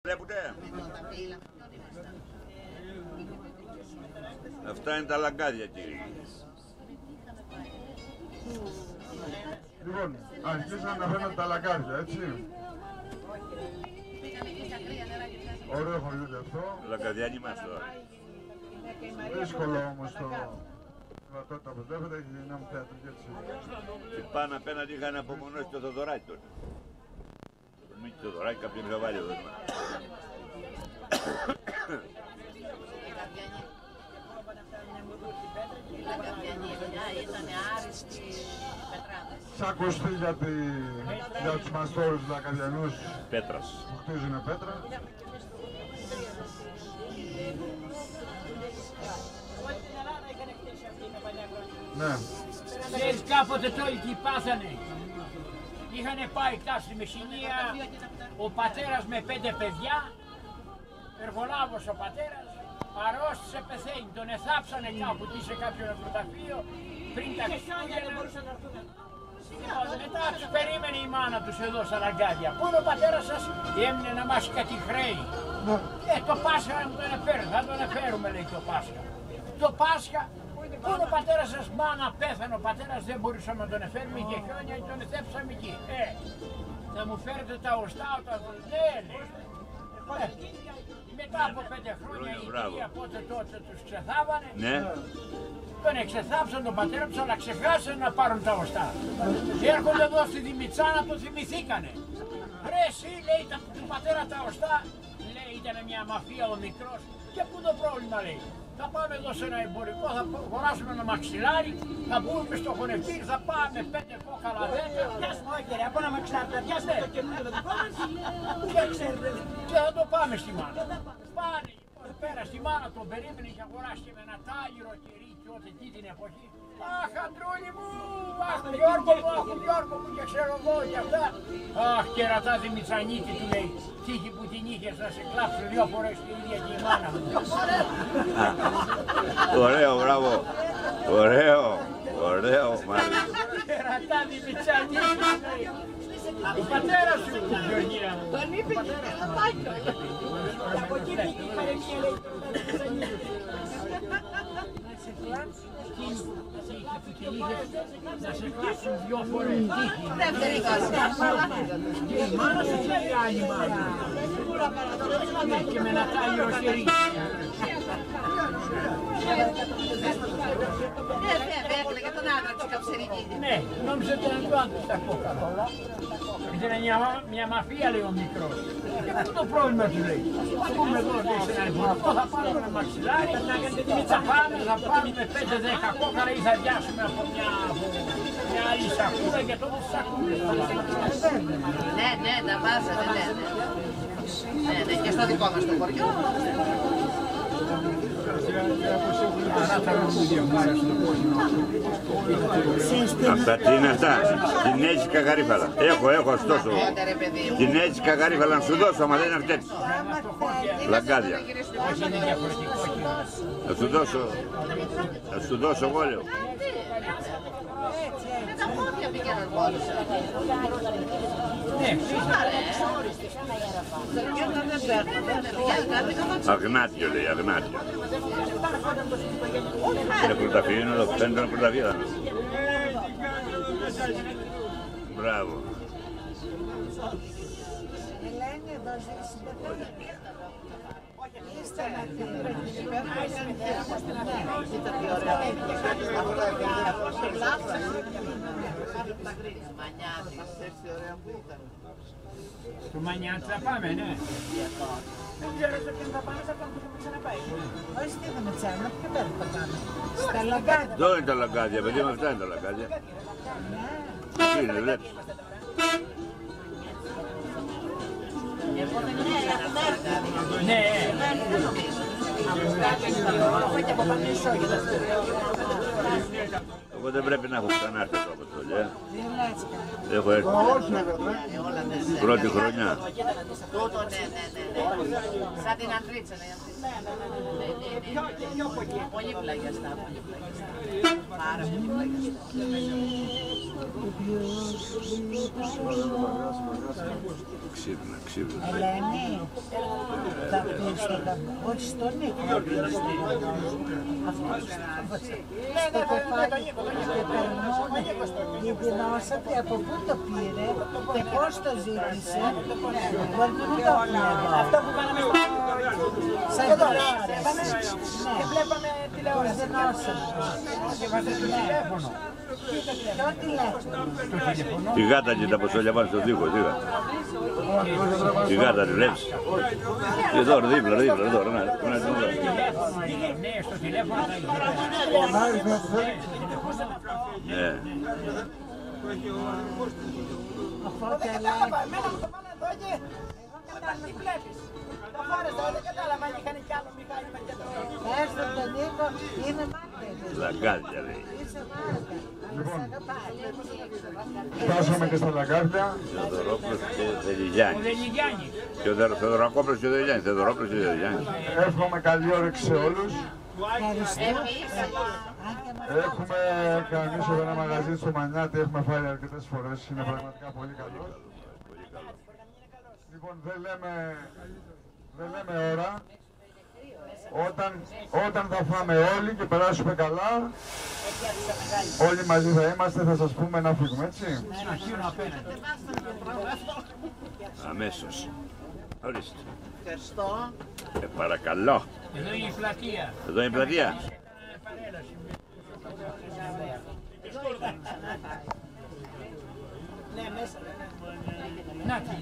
Βλέπετε. Αυτά είναι τα λαγκάδια, κύριε. Λοιπόν, αρχίσαν να φαίνονται τα λαγκάδια, έτσι. Ωραίο χωριό αυτό. Λαγκαδιάνοι μας τώρα. Δύσκολο όμως το δυνατότητα που βλέπετε, έχει δυνάμει θεατρική έτσι. Και πάνω απέναντι είχαν απομονώσει το Θοδωράκι τότε. Το Μίκη Θοδωράκι, κάποιον είχα βάλει εδώ. Σ' ακουστεί για τους μαστόρους λαγκαδιανούς Πέτρας. που χτίζουνε πέτρα. Ναι. Ξέρεις, κάποτε τόλικοι πάθανε. Είχανε πάει κάτω στη Μεσσηνία, ο πατέρας με 5 παιδιά, εργολάβος ο πατέρας, αρρώστησε, πεθαίνει. Τον εθάψανε κάπου σε κάποιο νεκροταφείο πριν τα Χριστούγεννα. Μετά τους περίμενε η μάνα τους εδώ στα λαγκάδια. Πού είναι ο πατέρας σας? Έμεινε να μάσει κάτι χρέη. Το Πάσχα να μου τον εφέρει, θα τον εφέρουμε, λέει το Πάσχα. Το Πάσχα, πού είναι ο πατέρας σας? Μάνα πέθανε ο πατέρας, δεν μπορούσαμε να τον εφέρουμε, είχε χιόνια και τον εθέψαμε εκεί. Θα μου φέρετε τα οστά όταν ναι, λέει. Μετά από 5 χρόνια οι ίδιοι από τότε τους ξεθάβανε. Ναι. Τον εξεθάψαν τον πατέρα τους, αλλά ξεχάσαν να πάρουν τα οστά. Έρχονται εδώ στη Δημητσάνα, το θυμηθήκανε. Ρε εσύ, λέει, του πατέρα τα οστά, λέει, ήταν μια μαφία ο μικρός. Και πού το πρόβλημα, λέει. Θα πάμε εδώ σε ένα εμπορικό, θα αγοράσουμε ένα μαξιλάρι, θα μπούμε στο χωνευτήρι, θα πάμε 5 κόκαλα δέντρα. Πιάστε, όχι ρε, από ένα μαξιλάρι, θα πιάστε. Και θα το πάμε στη μάνα. Πάνε, πέρα στη μάνα, τον περίμενε και αγοράσει με ένα τάγιρο κερί και ό,τι εκεί την εποχή. Αχ, Αντρούλη μου, αχ, Γιώργο μου και ξέρω εγώ και αυτά. Αχ, κερατά Δημητσανίτη, του λέει, τύχη που την είχες να σε κλάψω 2 φορές την ίδια και η μάνα μου. Ωραίο, μπράβο. Ωραίο, ωραίο, μάλιστα. Κερατά Δημητσανίτη, του λέει. Ο πατέρας σου, Γεωργία. Τον είπε και κερατάκιο. Και από εκεί πήγε η παρεμία, λέει, να σε κλάψουν 2 φορές τύχη. δεύτερη κόρη. Και η μάνα σου και η άλλη μάνα. Και με ένα τάγιο χέρι. Έκλαιγε τον άντρα της Καψερικίδη. Ναι, νόμιζε ότι ήταν του άντρας τα κόκαλα. Ήταν μια μαφία, λέει ο μικρός. Και αυτό το πρόβλημα του λέει. Θα πούμε εδώ, λέει, σε ένα εμπορικό, θα πάρουμε ένα μαξιλάρι, θα πάρουμε 5-10 κόκαλα ή θα διάσουμε από μια άλλη σακούλα και τότε τις σακούλες. Ναι, τα βάζανε, ναι. Και στο δικό μας το χωριό. Αυτά τι είναι αυτά? Κινέζικα γαρίφαλα. Έχω ωστόσο. Κινέζικα γαρίφαλα να σου δώσω, αλλά δεν είναι αυτές. Λαγκάδια. Θα σου δώσω εγώ, λέω. Τα χώρια πήγαιναν μόνος. Αγνάτιο, λέει, αγνάτιο. Είναι πρωταφείο, είναι εδώ, φαίνεται ένα πρωταφείο. Μπράβο. Ελένη, εδώ ζεις Στο Μανιάτσι θα πάμε, ναι. δεν ξέρω σε ποιον θα πάμε, θα πάμε και ξαναπάει. Όχι στη Δημητσάνα, ποιο πέρα θα πάμε. Στα λαγκάδια. Εδώ είναι τα λαγκάδια, παιδιά, με αυτά είναι τα λαγκάδια. Τι είναι, βλέπεις. Ναι. Εγώ δεν πρέπει να έχω ξανάρθει εδώ από το λέει. Έχω έρθει. Πρώτη χρονιά. Τούτο, ναι. Σαν την Αντρίτσα, ναι. Πολύ πλαγιαστά, πάρα πολύ πλαγιαστά. Ξύπνα. Ελένη. θα πει στον καπνό, όχι στον Νίκο θα πει στον καπνό. Αυτό στο κεφάλι και περνώνει η δεινόσατη από πού το πήρε και πώς το ζήτησε. Μπορεί να μην το έχουμε εδώ. Αυτό που κάναμε στο Σαν τηλεόραση. και βλέπαμε τηλεόραση. Και βάζετε το τηλέφωνο. Το τηλέφωνο. Τη γάτα και τα ποσολιαβάνε στον τοίχο, σίγα. Τη γάτα τη βλέπεις. Και τώρα δίπλα, τώρα. Ναι, στο τηλέφωνο θα Ναι. Οπότε λέει, εμένα μου το πάνε εδώ και όταν τι βλέπεις. Το φόρες εδώ, δεν κατάλαβα αν είχαν κι άλλο μηχάνημα και το... πες τον Νίκο, είναι μάρκετ. Λαγκάδια λέει. Είσαι μάρκετ. Λοιπόν, φτάσαμε και στα Λαγκάρδια. Θεοδωρόπουλος και Ο Δελιγιάννης. Δελιγιάννης. Και ο Θεοδωρακόπουλος και ο Δελιγιάννης. Θεοδωρόπουλος και ο Δελιγιάννης. Εύχομαι καλή όρεξη σε όλους. Ευχαριστώ. Έχουμε κανονίσει εδώ ένα μαγαζί στο Μανιάτι, έχουμε φάει αρκετές φορές, είναι πραγματικά πολύ καλό. Λοιπόν, δεν λέμε ώρα. Όταν θα φάμε όλοι και περάσουμε καλά, όλοι μαζί θα είμαστε, θα σας πούμε να φύγουμε, έτσι. Ένα χείρο απέναντι. Αμέσως. Ορίστε. Ευχαριστώ. Παρακαλώ. Εδώ είναι η πλατεία. Εδώ είναι η πλατεία. Παρέλαση. Ναι, μέσα. Να τι.